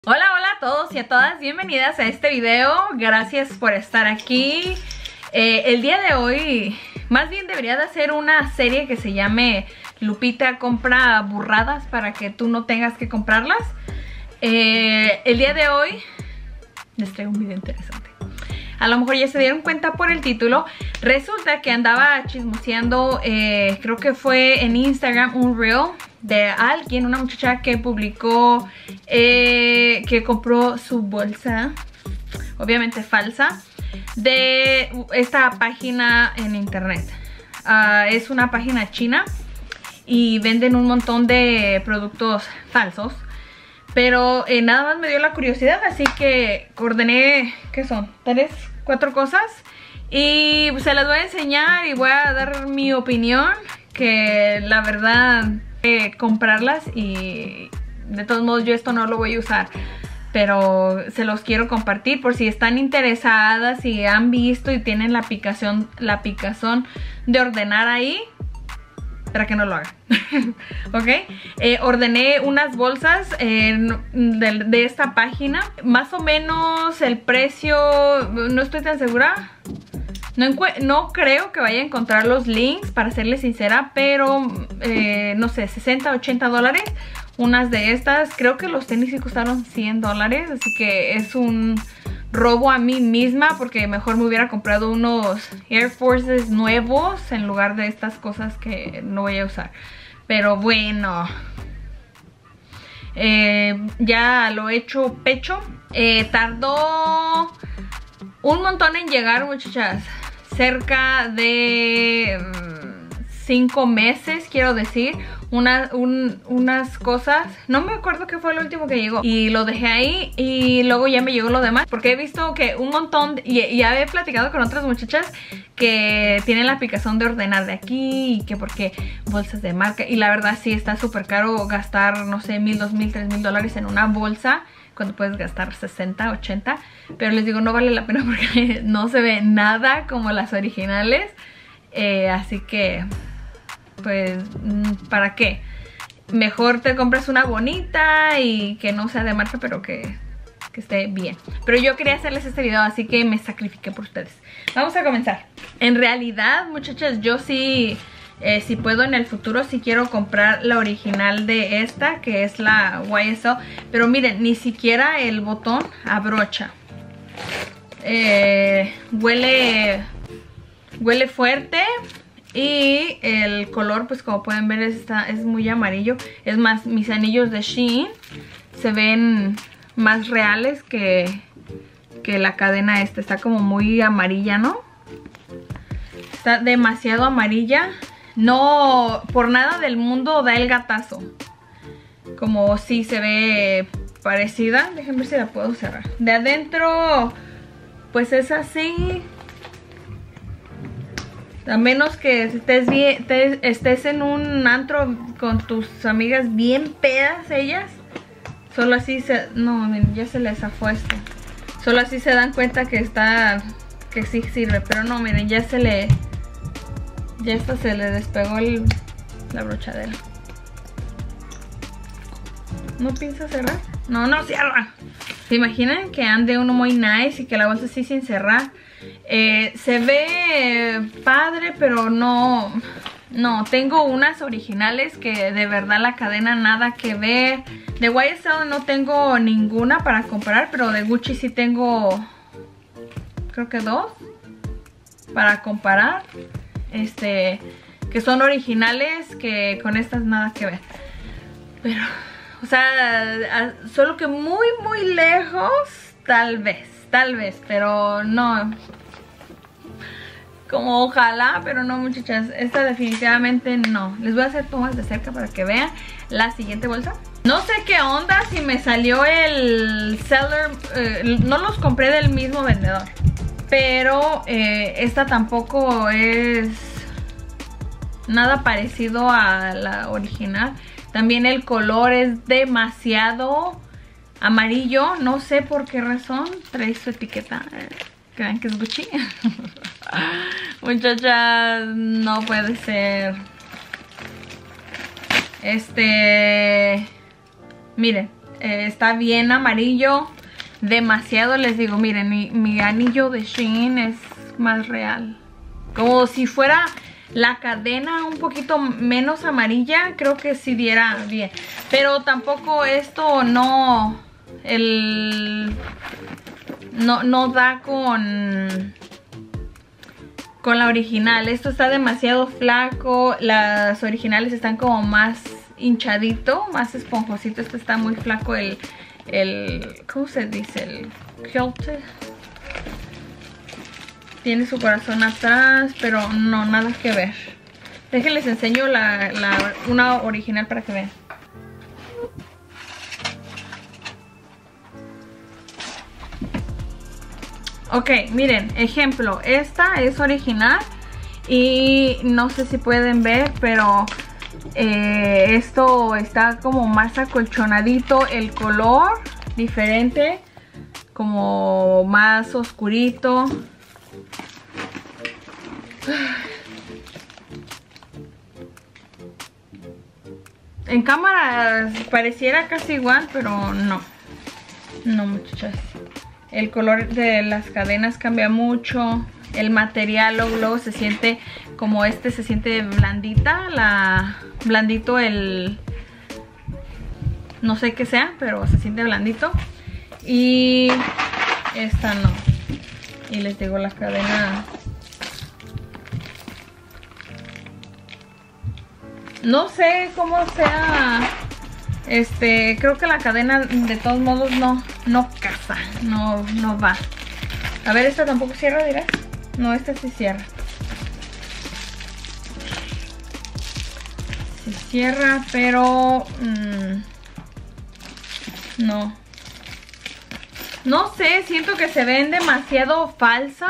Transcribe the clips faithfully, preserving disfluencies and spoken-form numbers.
Hola, hola a todos y a todas, bienvenidas a este video, gracias por estar aquí. eh, El día de hoy, más bien debería de hacer una serie que se llame Lupita compra burradas para que tú no tengas que comprarlas. eh, El día de hoy les traigo un video interesante. A lo mejor ya se dieron cuenta por el título. Resulta que andaba chismoseando, eh, creo que fue en Instagram, un reel de alguien, una muchacha que publicó eh, que compró su bolsa, obviamente falsa, de esta página en internet. Uh, es una página china y venden un montón de productos falsos. Pero eh, nada más me dio la curiosidad, así que ordené, ¿qué son? Tres, cuatro cosas. Y se las voy a enseñar y voy a dar mi opinión, que la verdad, eh, comprarlas y de todos modos yo esto no lo voy a usar. Pero se los quiero compartir por si están interesadas, si han visto y tienen la picazón, la picazón de ordenar ahí. Para que no lo hagan. Ok, eh, ordené unas bolsas eh, de, de esta página. Más o menos el precio, no estoy tan segura. No, no creo que vaya a encontrar los links, para serles sincera, pero eh, no sé, sesenta, ochenta dólares. Unas de estas, creo que los tenis sí costaron cien dólares, así que es un robo a mí misma, porque mejor me hubiera comprado unos Air Forces nuevos en lugar de estas cosas que no voy a usar. Pero bueno, eh, ya lo he hecho pecho. eh, Tardó un montón en llegar, muchachas. Cerca de cinco meses, quiero decir. Una, un, unas cosas, no me acuerdo qué fue lo último que llegó, y lo dejé ahí y luego ya me llegó lo demás, porque he visto que un montón, y ya he platicado con otras muchachas que tienen la picazón de ordenar de aquí, y que porque bolsas de marca, y la verdad sí está súper caro gastar, no sé, mil, dos mil, tres mil dólares en una bolsa cuando puedes gastar sesenta, ochenta, pero les digo, no vale la pena porque no se ve nada como las originales. eh, así que pues, ¿para qué? Mejor te compras una bonita y que no sea de marca, pero que, que esté bien. Pero yo quería hacerles este video, así que me sacrifiqué por ustedes. Vamos a comenzar. En realidad, muchachas, yo sí, eh, si puedo en el futuro, sí quiero comprar la original de esta, que es la Y S L. Pero miren, ni siquiera el botón abrocha. Eh, huele, huele fuerte. Y el color, pues como pueden ver, está, es muy amarillo. Es más, mis anillos de Shein se ven más reales que, que la cadena esta. Está como muy amarilla, ¿no? Está demasiado amarilla. No, por nada del mundo da el gatazo. Como si se ve parecida. Déjenme ver si la puedo cerrar. De adentro, pues es así. A menos que estés, bien, te, estés en un antro con tus amigas bien pedas ellas. Solo así se... No, miren, ya se les zafó esto. Solo así se dan cuenta que está... Que sí sirve. Pero no, miren, ya se le... Ya esto se le despegó el, la brochadera. ¿No piensa cerrar? No, no cierra. ¿Se imaginan que ande uno muy nice y que la bolsa así sin cerrar? Eh, se ve padre, pero no, no, tengo unas originales que de verdad la cadena nada que ver. De Y S L no tengo ninguna para comparar, pero de Gucci sí tengo, creo que dos para comparar. Este, que son originales, que con estas nada que ver. Pero, o sea, solo que muy, muy lejos, tal vez. Tal vez, pero no. Como ojalá, pero no, muchachas. Esta definitivamente no. Les voy a hacer tomas de cerca para que vean la siguiente bolsa. No sé qué onda, si me salió el seller. Eh, no los compré del mismo vendedor, pero eh, esta tampoco es nada parecido a la original. También el color es demasiado amarillo, no sé por qué razón. Trae su etiqueta. ¿Creen que es Gucci? Muchachas, no puede ser. Este... Miren, eh, está bien amarillo. Demasiado, les digo, miren, mi, mi anillo de Shein es más real. Como si fuera la cadena un poquito menos amarilla, creo que sí diera bien. Pero tampoco esto no, el, no, no da con, con la original. Esto está demasiado flaco, las originales están como más hinchadito, más esponjosito. Este está muy flaco, el... el ¿cómo se dice? El kilt. Tiene su corazón atrás, pero no, nada que ver. Déjenles enseño la, la, una original para que vean. Ok, miren, ejemplo, esta es original y no sé si pueden ver, pero Eh, esto está como más acolchonadito, el color diferente, como más oscurito. En cámara pareciera casi igual, pero no. No, muchachas. El color de las cadenas cambia mucho. El material luego, luego se siente como este, se siente blandita, la blandito el, no sé qué sea, pero se siente blandito. Y esta no. Y les digo, la cadena, no sé cómo sea. Este, creo que la cadena de todos modos no, no casa, no, no va. A ver, esta tampoco cierra, dirás. No, esta sí cierra. Sí cierra, pero mmm, no. No sé, siento que se ven demasiado falsas.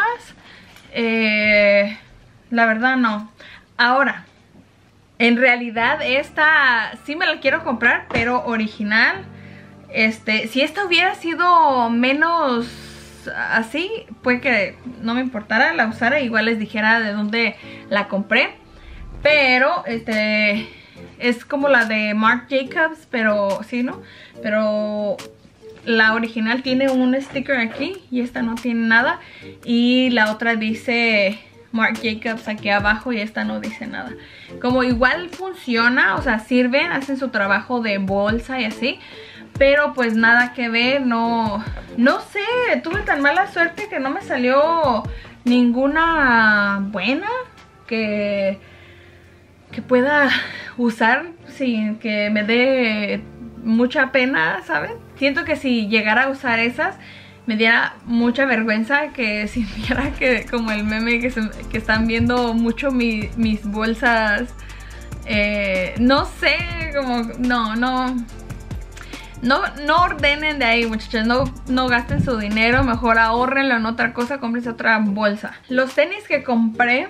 Eh, la verdad no. Ahora, en realidad esta sí me la quiero comprar, pero original. Este, si esta hubiera sido menos así, puede que no me importara, la usara, igual les dijera de dónde la compré. Pero este es como la de Marc Jacobs, pero sí, ¿no? Pero la original tiene un sticker aquí y esta no tiene nada. Y la otra dice Marc Jacobs aquí abajo y esta no dice nada. Como igual funciona, o sea, sirven, hacen su trabajo de bolsa y así. Pero pues nada que ver, no, no sé, tuve tan mala suerte que no me salió ninguna buena que, que pueda usar sin que me dé mucha pena, ¿saben? Siento que si llegara a usar esas me diera mucha vergüenza, que sintiera que como el meme que, se, que están viendo mucho mi, mis bolsas, eh, no sé, como, no, no... No, no ordenen de ahí, muchachos, no, no gasten su dinero, mejor ahorrenlo en otra cosa, cómprense otra bolsa. Los tenis que compré,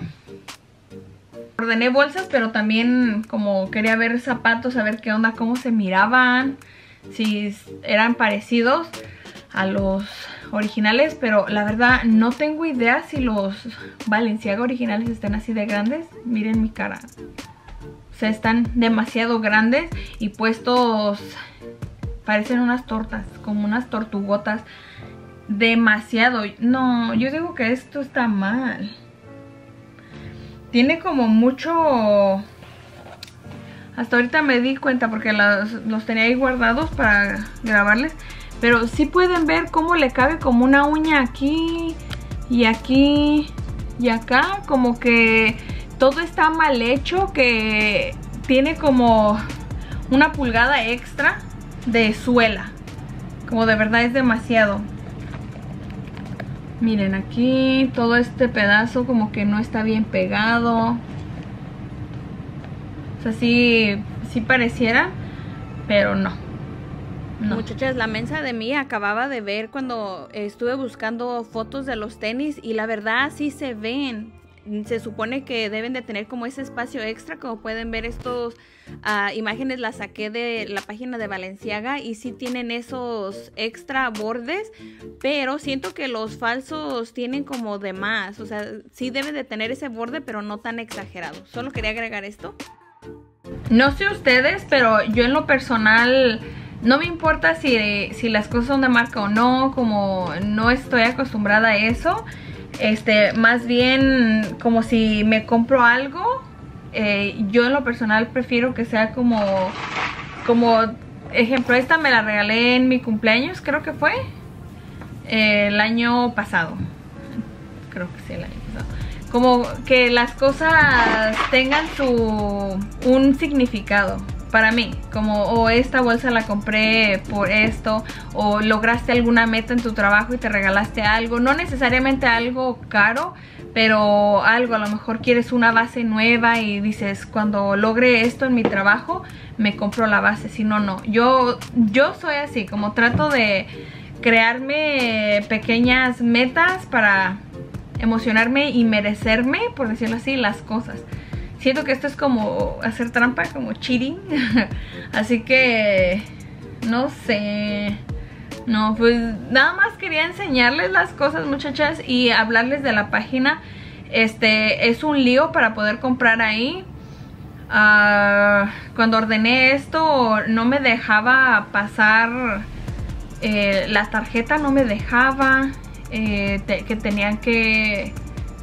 ordené bolsas, pero también como quería ver zapatos, a ver qué onda, cómo se miraban, si eran parecidos a los originales, pero la verdad no tengo idea si los Balenciaga originales están así de grandes. Miren mi cara, o sea, están demasiado grandes y puestos... parecen unas tortas, como unas tortugotas. Demasiado. No, yo digo que esto está mal. Tiene como mucho... Hasta ahorita me di cuenta porque los, los tenía ahí guardados para grabarles. Pero sí pueden ver cómo le cabe como una uña aquí y aquí y acá. Como que todo está mal hecho, que tiene como una pulgada extra de suela, como de verdad es demasiado. Miren aquí todo este pedazo como que no está bien pegado, o sea, sí, sí pareciera, pero no, no. Muchachas, la mensa de mí acababa de ver cuando estuve buscando fotos de los tenis y la verdad sí se ven. Se supone que deben de tener como ese espacio extra. Como pueden ver, estos uh, imágenes las saqué de la página de Balenciaga y sí tienen esos extra bordes, pero siento que los falsos tienen como de más. O sea, sí deben de tener ese borde, pero no tan exagerado. Solo quería agregar esto. No sé ustedes, pero yo en lo personal no me importa si, si las cosas son de marca o no, como no estoy acostumbrada a eso. Este, más bien como si me compro algo, eh, yo en lo personal prefiero que sea como, como, ejemplo, esta me la regalé en mi cumpleaños, creo que fue eh, el año pasado. Creo que sí, el año pasado. Como que las cosas tengan su, un significado. Para mí, como o oh, esta bolsa la compré por esto, o lograste alguna meta en tu trabajo y te regalaste algo, no necesariamente algo caro, pero algo, a lo mejor quieres una base nueva y dices, cuando logre esto en mi trabajo, me compro la base, si no, no. Yo, yo soy así, como trato de crearme pequeñas metas para emocionarme y merecerme, por decirlo así, las cosas. Siento que esto es como hacer trampa, como cheating. Así que, no sé. No, pues nada más quería enseñarles las cosas, muchachas, y hablarles de la página. Este, es un lío para poder comprar ahí. Uh, cuando ordené esto, no me dejaba pasar eh, la tarjeta, no me dejaba. Eh, te, que tenían que...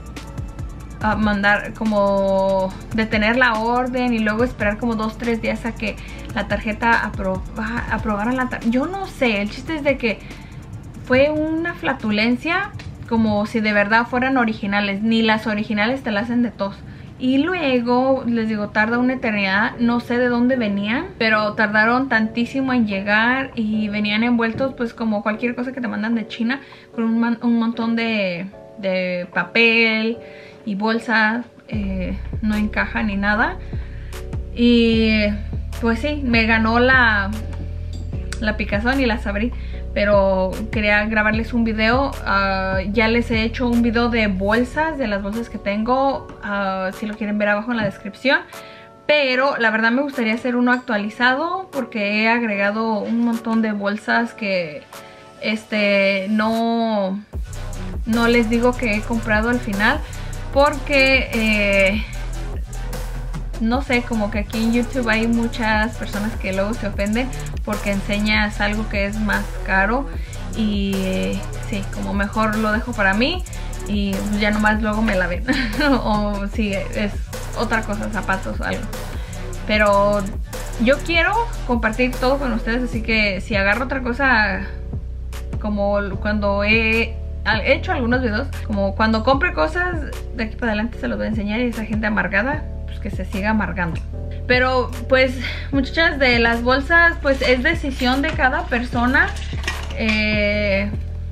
a mandar como detener la orden y luego esperar como dos tres días a que la tarjeta aproba, aprobara la tarjeta. Yo no sé, el chiste es de que fue una flatulencia, como si de verdad fueran originales. Ni las originales te la hacen de tos. Y luego, les digo, tarda una eternidad. No sé de dónde venían, pero tardaron tantísimo en llegar. Y venían envueltos pues como cualquier cosa que te mandan de China, con un, man, un montón de, de papel y bolsa, eh, no encaja ni nada. Y pues sí, me ganó la, la picazón y las abrí. Pero quería grabarles un video. Uh, ya les he hecho un video de bolsas, de las bolsas que tengo. Uh, si lo quieren ver abajo en la descripción. Pero la verdad me gustaría hacer uno actualizado, porque he agregado un montón de bolsas que este no, no les digo que he comprado al final. Porque eh, no sé, como que aquí en YouTube hay muchas personas que luego se ofenden porque enseñas algo que es más caro. Y eh, sí, como mejor lo dejo para mí y ya nomás luego me la ven. O si sí, es otra cosa, zapatos o algo. Pero yo quiero compartir todo con ustedes, así que si agarro otra cosa, como cuando he... he hecho algunos videos, como cuando compre cosas, de aquí para adelante se los voy a enseñar. Y esa gente amargada, pues que se siga amargando. Pero pues, muchachas, de las bolsas, pues es decisión de cada persona. eh,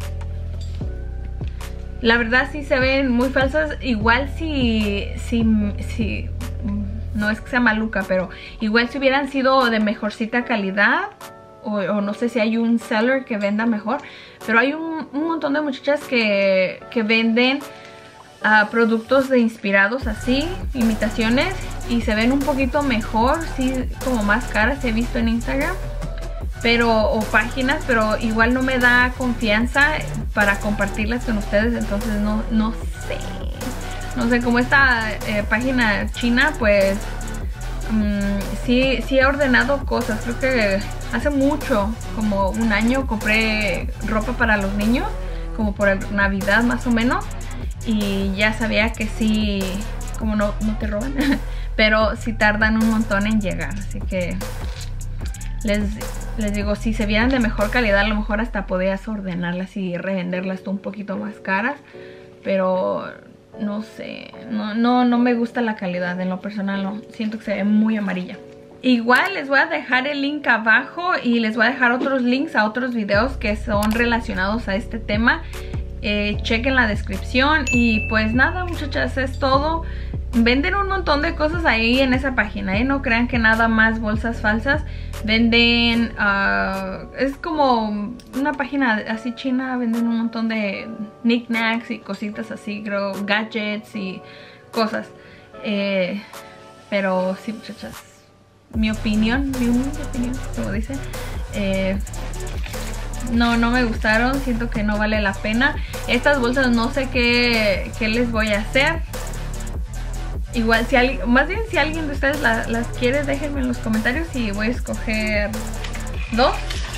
La verdad sí se ven muy falsas. Igual si, si, si no es que sea maluca, pero igual si hubieran sido de mejorcita calidad, O, o no sé si hay un seller que venda mejor, pero hay un, un montón de muchachas que, que venden uh, productos de inspirados así, imitaciones, y se ven un poquito mejor, sí, como más caras, he visto en Instagram, pero o páginas, pero igual no me da confianza para compartirlas con ustedes, entonces no, no sé, no sé, como esta eh, página china, pues um, sí, sí he ordenado cosas. Creo que hace mucho, como un año, compré ropa para los niños, como por Navidad más o menos, y ya sabía que sí, como no, no te roban, pero sí tardan un montón en llegar, así que les, les digo, si se vieran de mejor calidad, a lo mejor hasta podías ordenarlas y revenderlas tú un poquito más caras, pero no sé, no, no, no me gusta la calidad, en lo personal no, siento que se ve muy amarilla. Igual les voy a dejar el link abajo y les voy a dejar otros links a otros videos que son relacionados a este tema. Eh, chequen la descripción y pues nada, muchachas, es todo. Venden un montón de cosas ahí en esa página, ¿eh? No crean que nada más bolsas falsas. Venden, uh, es como una página así china, venden un montón de knickknacks y cositas así, creo, gadgets y cosas. Eh, pero sí, muchachas, mi opinión, mi humilde opinión, como dicen, eh, no, no me gustaron, siento que no vale la pena. Estas bolsas no sé qué, qué les voy a hacer. Igual, si alguien, más bien si alguien de ustedes la, las quiere, déjenme en los comentarios y voy a escoger dos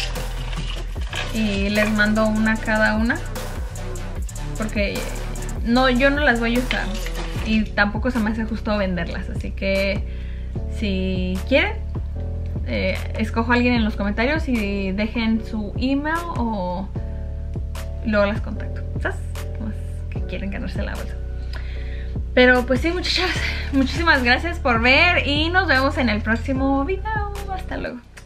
y les mando una cada una, porque no, yo no las voy a usar y tampoco se me hace justo venderlas, así que si quieren, eh, escojo a alguien en los comentarios y dejen su email o luego las contacto, ¿sabes? Pues que quieren ganarse la bolsa. Pero pues sí, muchachas, muchísimas gracias por ver y nos vemos en el próximo video. Hasta luego.